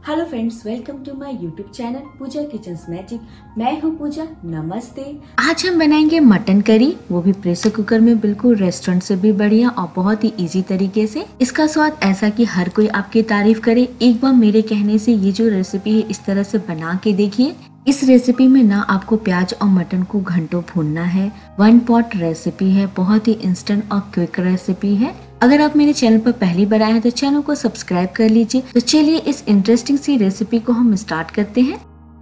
Hello friends, welcome to my YouTube channel Pooja kitchens magic. मैं हूँ पूजा। नमस्ते। आज हम बनाएंगे मटन करी, वो भी प्रेशर कुकर में, बिल्कुल रेस्टोरेंट से भी बढ़िया और बहुत ही इजी तरीके से। इसका स्वाद ऐसा कि हर कोई आपकी तारीफ करे। एक बार मेरे कहने से ये जो रेसिपी है इस तरह से बना के देखिए। इस रेसिपी में ना आपको प्याज और मटन को घंटों भूनना है। 1 पॉट रेसिपी है, बहुत ही इंस्टेंट और क्विक रेसिपी है। अगर आप मेरे चैनल पर पहली बार आए हैं तो चैनल को सब्सक्राइब कर लीजिए। तो चलिए इस इंटरेस्टिंग सी रेसिपी को हम स्टार्ट करते हैं।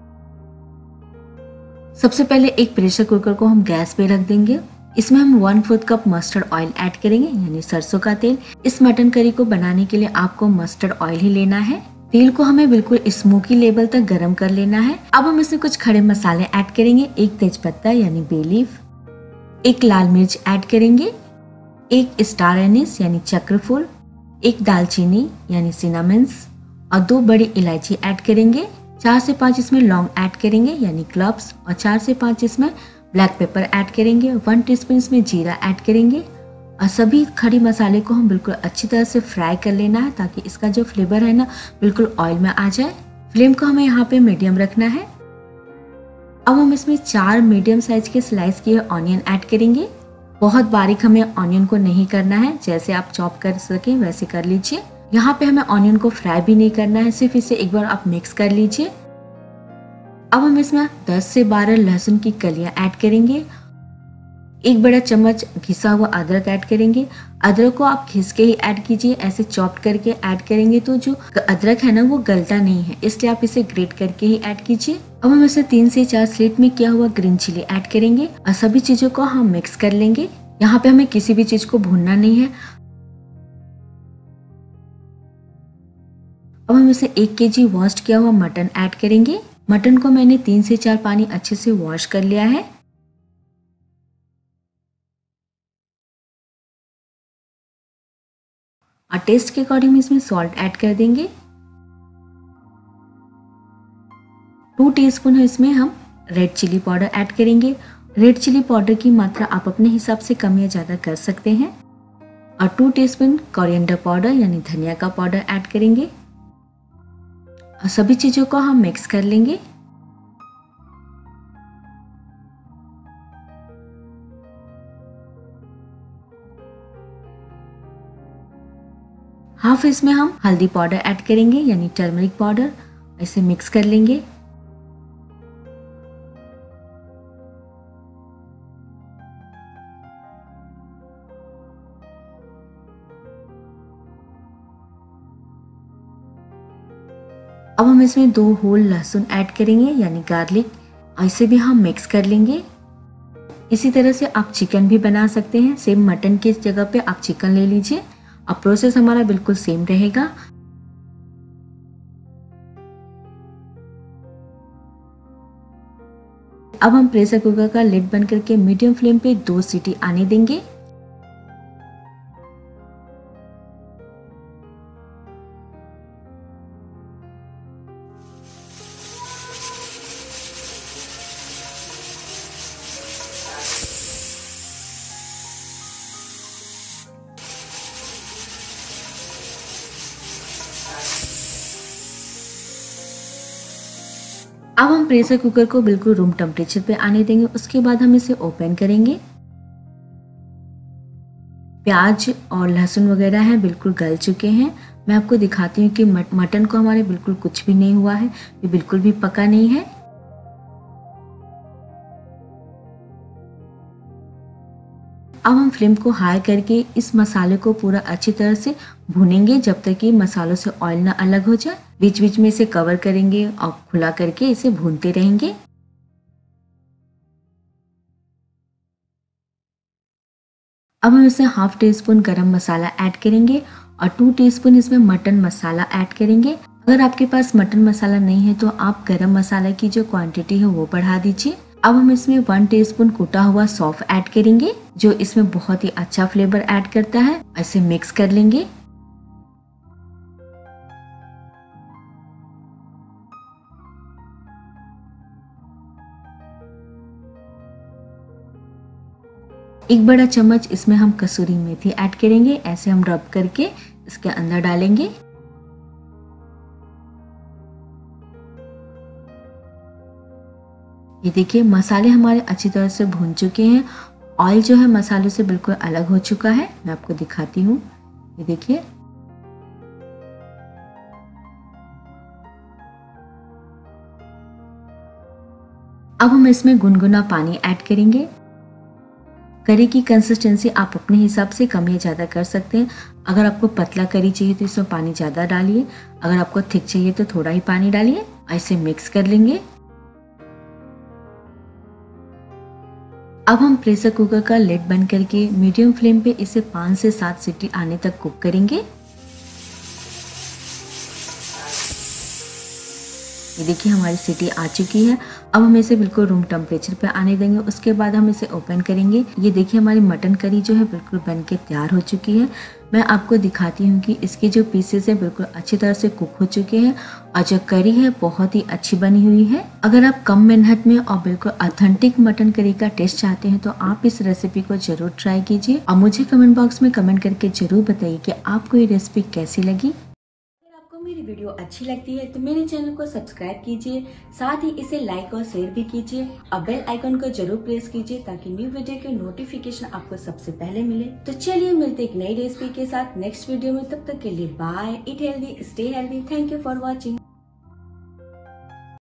सबसे पहले एक प्रेशर कुकर को हम गैस पे रख देंगे। इसमें हम 1/4 कप मस्टर्ड ऑयल ऐड करेंगे, यानी सरसों का तेल। इस मटन करी को बनाने के लिए आपको मस्टर्ड ऑयल ही लेना है। तेल को हमें बिल्कुल स्मोकी लेवल तक गरम कर लेना है। अब हम इसमें कुछ खड़े मसाले ऐड करेंगे। एक तेजपत्ता यानी बे लीफ, एक लाल मिर्च ऐड करेंगे, एक स्टार एनिस यानी चक्रफूल, एक दालचीनी यानी सिनामन्स और 2 बड़ी इलायची ऐड करेंगे। 4 से 5 इसमें लौंग ऐड करेंगे यानी क्लव्स, और 4 से 5 इसमें ब्लैक पेपर ऐड करेंगे। 1 टीस्पून इसमें जीरा ऐड करेंगे और सभी खड़ी मसाले को हम बिल्कुल अच्छी तरह से फ्राई कर लेना है ताकि इसका जो फ्लेवर है ना बिल्कुल ऑयल में आ जाए। फ्लेम को हमें यहाँ पे मीडियम रखना है। अब हम इसमें 4 मीडियम साइज के स्लाइस किए ऑनियन ऐड करेंगे। बहुत बारीक हमें ऑनियन को नहीं करना है, जैसे आप चॉप कर सके वैसे कर लीजिए। यहाँ पे हमें ऑनियन को फ्राई भी नहीं करना है, सिर्फ इसे एक बार आप मिक्स कर लीजिए। अब हम इसमें 10 से 12 लहसुन की कलियां ऐड करेंगे। 1 बड़ा चम्मच घिसा हुआ अदरक ऐड करेंगे। अदरक को आप घिस के ही ऐड कीजिए, ऐसे चॉप करके ऐड करेंगे तो जो अदरक है ना वो गलता नहीं है, इसलिए आप इसे ग्रेट करके ही ऐड कीजिए। अब हम इसे 3 से 4 स्लिट में किया हुआ ग्रीन चिली ऐड करेंगे और सभी चीजों को हम मिक्स कर लेंगे। यहाँ पे हमें किसी भी चीज को भूनना नहीं है। अब हम इसे 1 kg वॉश किया हुआ मटन ऐड करेंगे। मटन को मैंने 3 से 4 पानी अच्छे से वॉश कर लिया है। और टेस्ट के अकॉर्डिंग इसमें सॉल्ट ऐड कर देंगे। 2 टीस्पून इसमें हम रेड चिली पाउडर ऐड करेंगे। रेड चिली पाउडर की मात्रा आप अपने हिसाब से कम या ज़्यादा कर सकते हैं। और 2 टीस्पून कोरिएंडर पाउडर यानी धनिया का पाउडर ऐड करेंगे और सभी चीज़ों को हम मिक्स कर लेंगे। हाफ इसमें हम हल्दी पाउडर ऐड करेंगे यानी टर्मरिक पाउडर। इसे मिक्स कर लेंगे। अब हम इसमें 2 होल लहसुन ऐड करेंगे यानी गार्लिक, और इसे भी हम मिक्स कर लेंगे। इसी तरह से आप चिकन भी बना सकते हैं। सेम मटन की जगह पे आप चिकन ले लीजिए। अब प्रोसेस हमारा बिल्कुल सेम रहेगा। अब हम प्रेशर कुकर का लिड बंद करके मीडियम फ्लेम पे 2 सीटी आने देंगे। अब हम प्रेशर कुकर को बिल्कुल रूम टेम्परेचर पे आने देंगे। उसके बाद हम इसे ओपन करेंगे। प्याज और लहसुन वगैरह हैं बिल्कुल गल चुके हैं। मैं आपको दिखाती हूँ कि मटन को हमारे बिल्कुल कुछ भी नहीं हुआ है, ये बिल्कुल भी पका नहीं है। अब हम फ्लेम को हाई करके इस मसाले को पूरा अच्छी तरह से भूनेंगे जब तक कि मसालों से ऑयल ना अलग हो जाए। बीच बीच में इसे कवर करेंगे और खुला करके इसे भूनते रहेंगे। अब हम इसे हाफ टी स्पून गरम मसाला ऐड करेंगे और 2 टीस्पून इसमें मटन मसाला ऐड करेंगे। अगर आपके पास मटन मसाला नहीं है तो आप गरम मसाला की जो क्वांटिटी है वो बढ़ा दीजिए। अब हम इसमें 1 टीस्पून कूटा हुआ सौंफ ऐड करेंगे, जो इसमें बहुत ही अच्छा फ्लेवर ऐड करता है। इसे मिक्स कर लेंगे। एक बड़ा चम्मच इसमें हम कसूरी मेथी ऐड करेंगे। ऐसे हम रब करके इसके अंदर डालेंगे। ये देखिए मसाले हमारे अच्छी तरह से भून चुके हैं। ऑयल जो है मसालों से बिल्कुल अलग हो चुका है। मैं आपको दिखाती हूँ, ये देखिए। अब हम इसमें गुनगुना पानी ऐड करेंगे। करी की कंसिस्टेंसी आप अपने हिसाब से कम या ज़्यादा कर सकते हैं। अगर आपको पतला करी चाहिए तो इसमें पानी ज़्यादा डालिए, अगर आपको थिक चाहिए तो थोड़ा ही पानी डालिए। ऐसे मिक्स कर लेंगे। अब हम प्रेशर कुकर का लिड बंद करके मीडियम फ्लेम पे इसे 5 से 7 सीटी आने तक कुक करेंगे। ये देखिए हमारी सीटी आ चुकी है। अब हम इसे बिल्कुल रूम टेम्परेचर पे आने देंगे। उसके बाद हम इसे ओपन करेंगे। ये देखिए हमारी मटन करी जो है बिल्कुल बन के तैयार हो चुकी है। मैं आपको दिखाती हूँ कि इसके जो पीसेस है बिल्कुल अच्छी तरह से कुक हो चुके हैं और जो करी है बहुत ही अच्छी बनी हुई है। अगर आप कम मेहनत में और बिल्कुल ऑथेंटिक मटन करी का टेस्ट चाहते हैं तो आप इस रेसिपी को जरूर ट्राई कीजिए और मुझे कमेंट बॉक्स में कमेंट करके जरूर बताइए कि आपको ये रेसिपी कैसी लगी। मेरी वीडियो अच्छी लगती है तो मेरे चैनल को सब्सक्राइब कीजिए, साथ ही इसे लाइक और शेयर भी कीजिए और बेल आइकन को जरूर प्रेस कीजिए ताकि न्यू वीडियो के नोटिफिकेशन आपको सबसे पहले मिले। तो चलिए मिलते एक नई रेसिपी के साथ नेक्स्ट वीडियो में। तब तक के लिए bye, eat healthy, stay healthy. Thank you for watching.